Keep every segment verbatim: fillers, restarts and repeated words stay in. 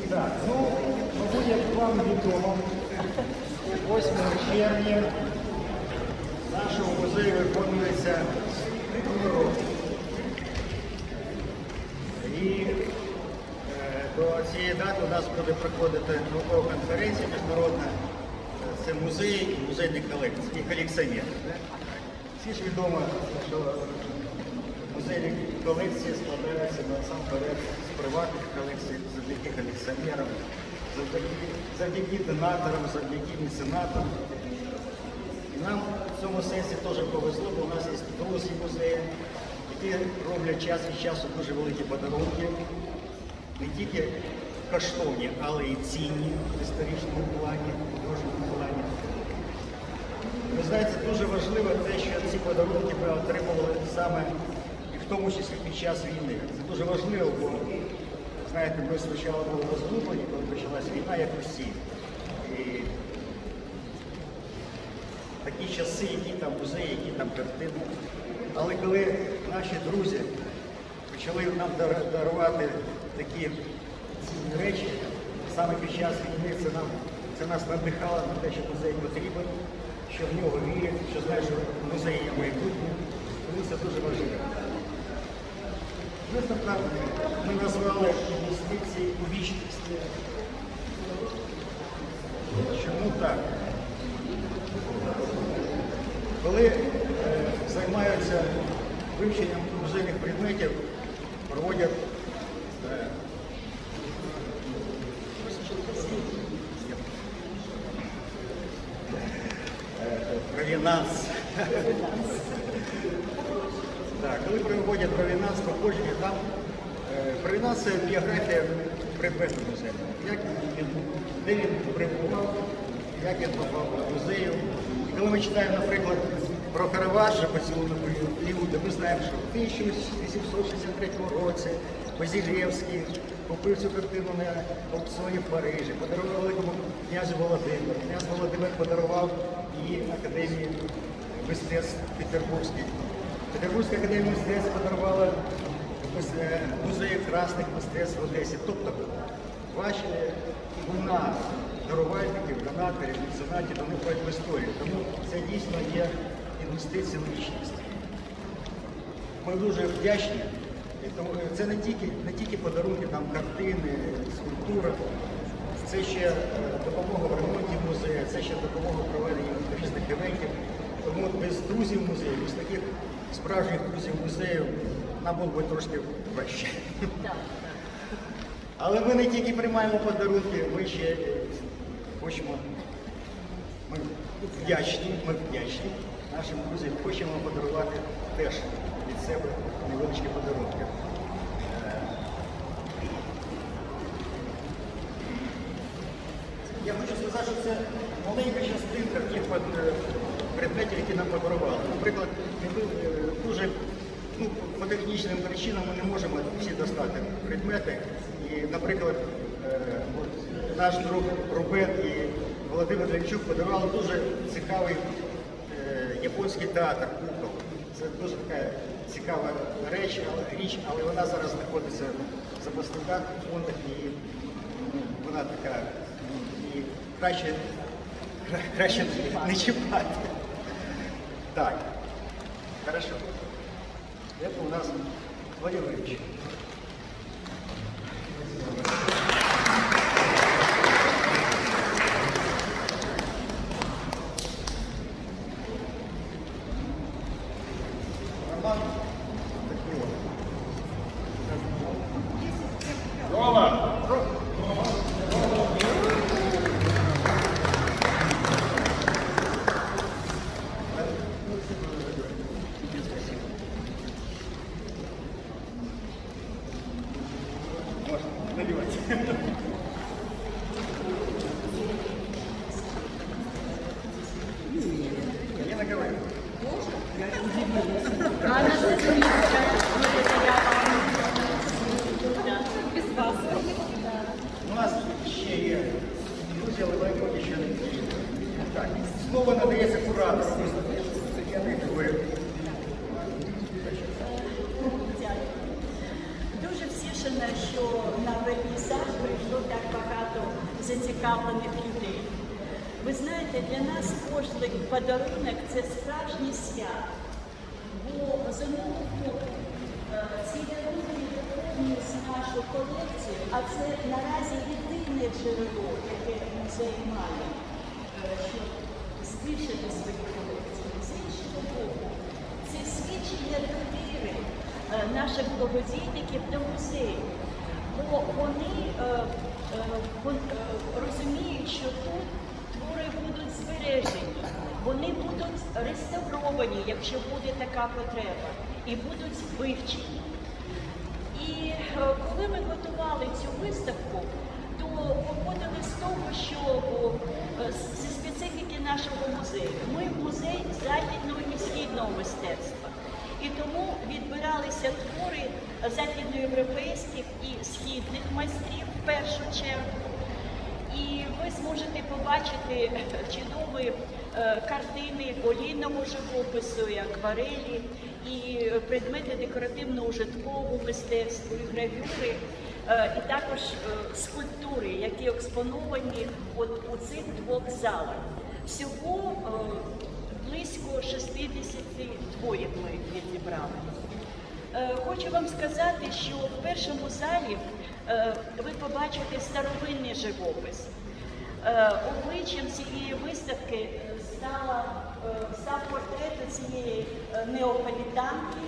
Так, ну, мабуть, як вам відомо, восьмого червня нашому музею виконується рок. І е, до цієї дати у нас буде проходити наукова конференція міжнародна. Це музей і музейні колекції, і колекціонери. Всі ж відомо, що музейні колекції складаються насамперед з приватних колекцій, завдяки колекціонерам, завдяки, завдяки донаторам, завдяки меценатам. І нам в цьому сенсі теж повезло, бо у нас є друзі музеї, які роблять час від часу дуже великі подарунки, не тільки коштовні, але й цінні в історичному плані, в художньому плані. Ви знаєте, дуже важливо те, що ці подарунки ми отримували саме і в тому числі під час війни. Це дуже важливо, бо, знаєте, ми спочатку були розгублені, коли почалась війна, як усі. І такі часи, які там музеї, які там картини. Але коли наші друзі почали нам дарувати такі цінні речі, саме під час війни це, нам, це нас надихало на те, що музей потрібен, що в нього вірять, що знають, що в музеї є майбутнє. Тому це дуже важливо. Виставка ми назвали інвестиції у вічність. Чому так? Коли е, займаються вивченням музейних предметів, проводять е, провінанс. Так, коли проводять провінанс, походження, там е, провінанс – це біографія предмету музею. Як він, де він прибував, як він попав до музею. І коли ми читаємо, наприклад, про Караваджо «Поцілунок Іуди», ми знаємо, що в тисяча вісімсот шістдесят третьому році Базилевський купив цю картину на аукціоні в Парижі, подарував великому князю Володимиру. Князь Володимир подарував її Академії мистецтв Петербурзькій. Петербурзька академія мистецтв подарувала музею красних мистецтв в Одесі. Тобто, ваші луна дарувальників, донаторів, меценатів, вони входять в історію. Тому це дійсно є інвестиція в вічність. Ми дуже вдячні. Це не тільки, не тільки подарунки, там, картини, скульптура, це ще допомога в ремонті музею, це ще допомога в проведенні різних івентів. Тому без друзів музею, без таких справжніх друзів музею нам було б трошки важче. Але ми не тільки приймаємо подарунки, ми ще хочемо, ми вдячні, ми вдячні нашим друзям, хочемо подарувати теж від себе невеличкі подарунки. Я хочу сказати, що це маленька частинка тих предметів, які нам подарували. Наприклад, дуже ну, по технічним причинам ми не можемо всі достати предмети. І, наприклад, от, наш друг Рубен і Володимир Левчук подарували дуже цікавий е, японський театр «Кукол». Це дуже така цікава річ, але, річ, але вона зараз знаходиться в запасниках, в фондах, і ну, вона така, і краще, краще не чіпати. Так, хорошо. Це у нас Владимирович. У нас ще є друзі, але майбутнє ще не так. Слово надається куратору виставки. Дуже втішена, що на вернісаж прийшло так багато. зацікавлених людей. Ви знаєте, для нас кожний подарунок – це справжнє свято. Бо з одного боку ці дарунки доповнюють нашу колекцію, а це наразі єдине джерело, яке музей має, щоб збільшити свою колекцію. З іншого боку, це свідчення довіри наших благодійників до музею, бо вони розуміють, що тут твори будуть збережені, вони будуть реставровані, якщо буде така потреба, і будуть вивчені. І коли ми готували цю виставку, то виходили з того, що зі специфіки нашого музею. Ми музей західного і східного мистецтва. І тому відбиралися твори західноєвропейських і східних майстрів в першу чергу. І ви зможете побачити чудові картини олійного живопису, і акварелі, і предмети декоративно-ужиткового мистецтва, і гравюри, і також скульптури, які експоновані от у цих двох залах. Всього близько шістдесят творів ми відібрали. Хочу вам сказати, що в першому залі ви побачите старовинний живопис. Обличчям цієї виставки стала, став портрет цієї неаполітанки,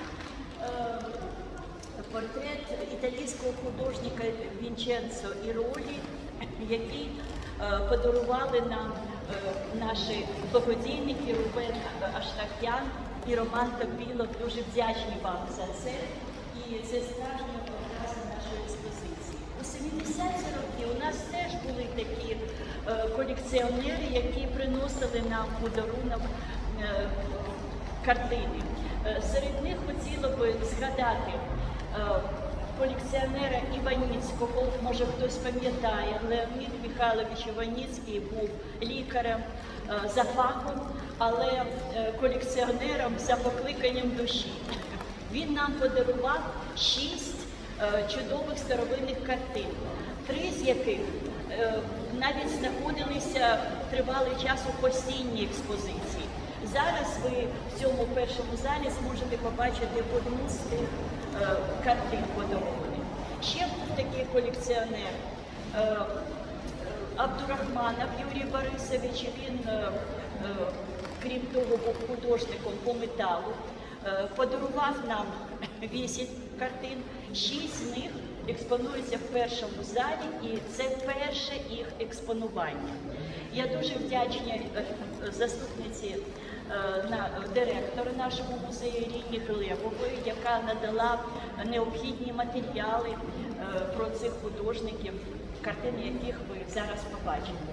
портрет італійського художника Вінченцо Іролі, який подарували нам наші благодійники Рубен Аштах'ян і Роман Топілов. Дуже вдячні вам за це. І це справжня окраса нашої експозиції. У сімдесяті роки у нас теж були такі е, колекціонери, які приносили нам подарунок е, картини. Е, серед них хотіла би згадати е, колекціонера Іваніцького, може хтось пам'ятає, Леонід Михайлович Іваніцький був лікарем е, за фахом, але е, колекціонером за покликанням душі. Він нам подарував шість е, чудових старовинних картин, три з яких е, навіть знаходилися тривалий час у постійній експозиції. Зараз ви в цьому першому залі зможете побачити одну з тих е, картин подарованих. Ще був такий колекціонер е, Абдурахманов Юрій Борисович. Він, е, е, крім того, був художником по металу. Подарував нам вісім картин, шість з них експонуються в першому залі, і це перше їх експонування. Я дуже вдячна заступниці директора нашого музею Ірині Глебової, яка надала необхідні матеріали про цих художників, картини яких ви зараз побачите.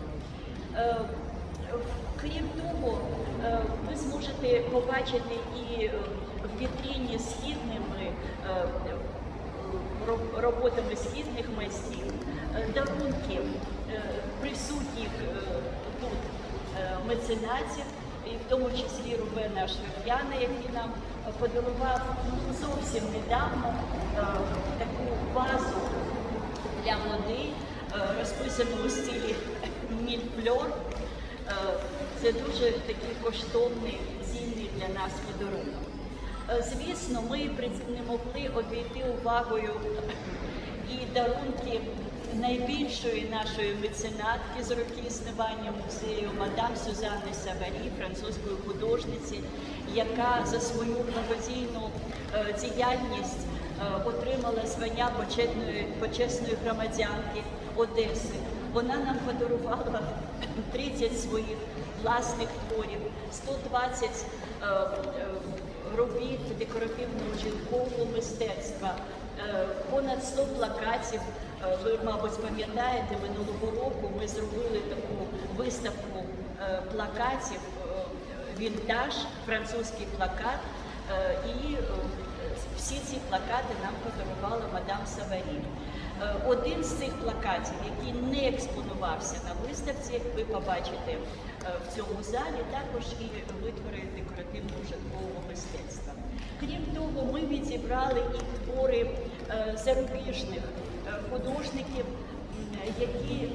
Крім того, ви зможете побачити і в вітріні східними роботами східних майстрів дарунки присутніх тут меценатів, і в тому числі Рубена Аштах'яна, який нам подарував ну, зовсім недавно таку вазу для води, розписану у стилі мільфльор. Це дуже такий коштовний, цінний для нас подарунок. Звісно, ми не могли обійти увагою і дарунки найбільшої нашої меценатки з роки існування музею, мадам Сюзанни Саварі, французької художниці, яка за свою благодійну діяльність отримала звання почесної, почесної громадянки Одеси. Вона нам подарувала тридцять своїх власних творів, сто двадцять е, е, робіт декоративно-ужиткового мистецтва, е, понад сто плакатів. Е, ви, мабуть, пам'ятаєте, минулого року ми зробили таку виставку е, плакатів, е, вінтаж, французький плакат, е, і е, всі ці плакати нам подарувала мадам Саварі. Один з цих плакатів, який не експонувався на виставці, як ви побачите в цьому залі, також і витвори декоративно-ужиткового мистецтва. Крім того, ми відібрали і твори зарубіжних художників, які були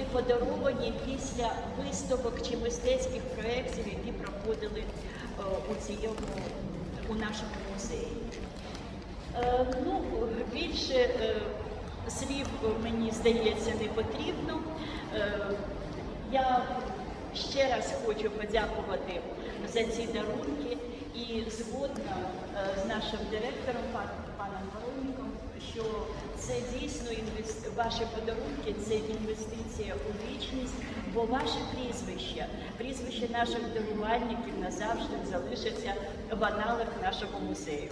подаровані після виставок чи мистецьких проєктів, які проходили е, у цьому, у нашому музеї. Е, ну, більше е, слів, мені здається, не потрібно. Е, я ще раз хочу подякувати за ці дарунки і згодна е, з нашим директором, пан, паном Вороніком, що це дійсно інвест... ваші подарунки, це інвестиція у вічність, бо ваше прізвище, прізвище наших дарувальників назавжди залишиться в аналах нашого музею.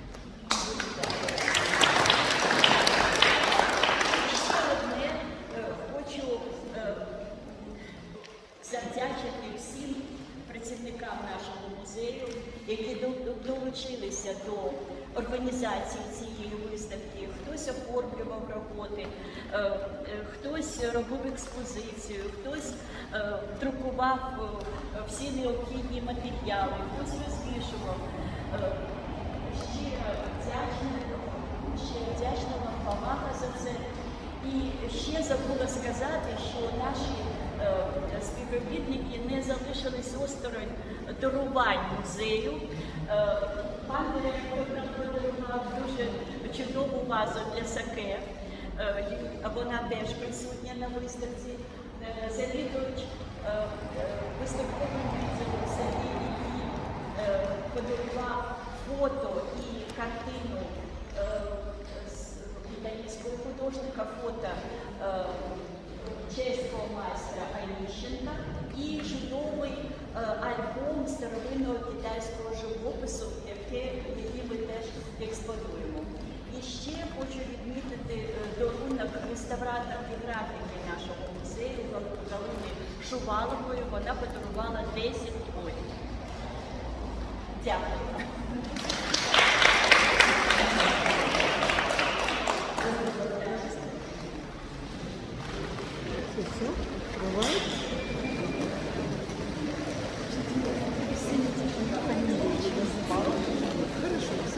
Ще одне е, хочу е, завдячити всім працівникам нашого музею, які долучилися до організації цієї виставки. Хтось оформлював роботи, хтось робив експозицію, хтось друкував всі необхідні матеріали, хтось розвішував. Щиро вдячна, ще вдячна вам повага за це. І ще забула сказати, що наші е, співробітники не залишились осторонь дарувань музею. Е, пан директор нам подарував дуже чудову вазу для саке. Е, вона теж присутня на виставці. Е, завідувач е, е, виставковим відділом Сергій, який е, подарував фото і картину е, італійського художника, фото е, чеського майстра Аніщенка і чудовий е, альбом старовинного китайського живопису, який, який ми теж експонуємо. І ще хочу відмітити е, дарунок реставраторки графіки нашого музею Галини Шувалової. Вона подарувала десять творів. Дякую. Все, бывает. Хорошо, все.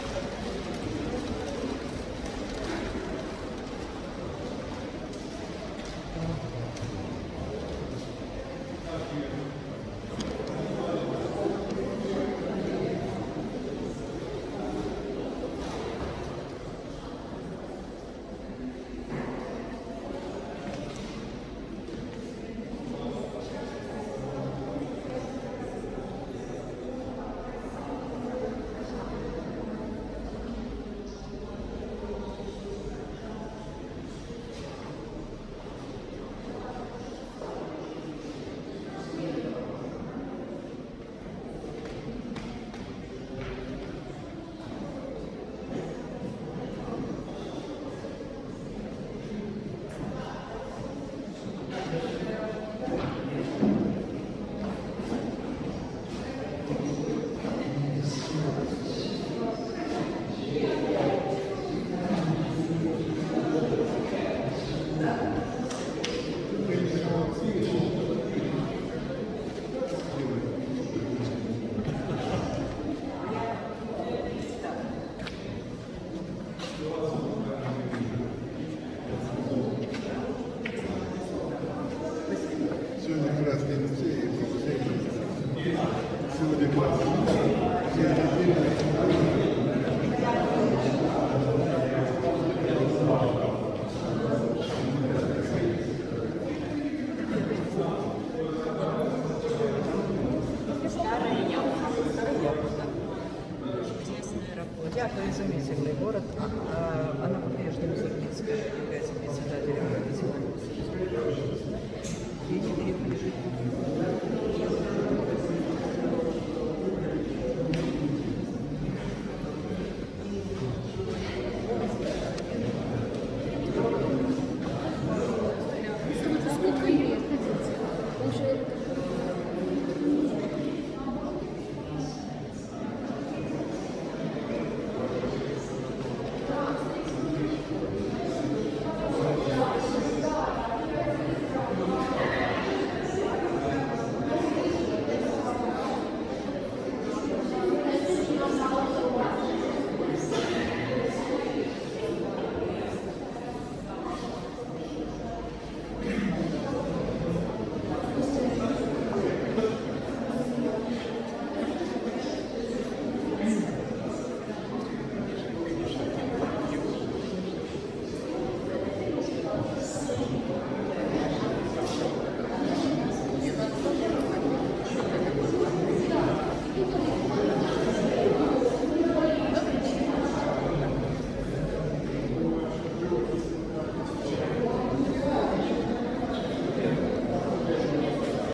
Сегодня красный музей, музей. Сегодня красный Дякую, изумительный город.